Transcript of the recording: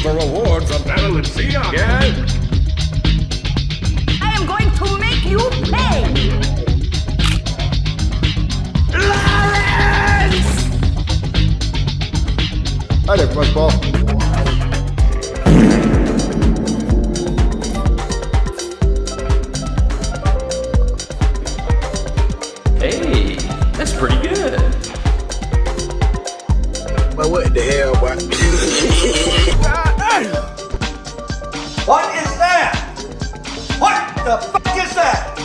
a reward for Balenciaga. I am going to make you pay! Lawrence! Hi there, fuzzball. Hey, that's pretty good. But what the hell, boy? What is that? What the fuck is that?